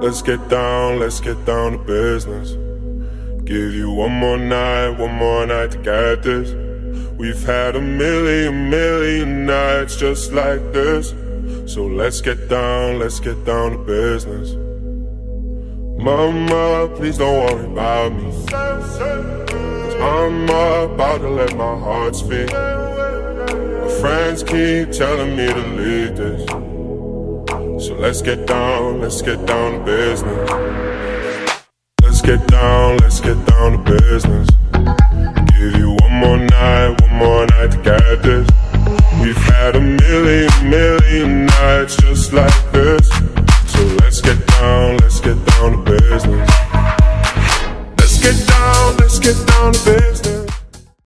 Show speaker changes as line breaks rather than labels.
let's get down to business. Give you one more night to get this. We've had a million nights just like this. So let's get down to business. Mama, please don't worry about me, 'cause I'm about to let my heart speak. My friends keep telling me to leave this. So let's get down to business. Let's get down to business. Give you one more night to get this. We've had a million nights just like this. So let's get down to business. Let's get down to business.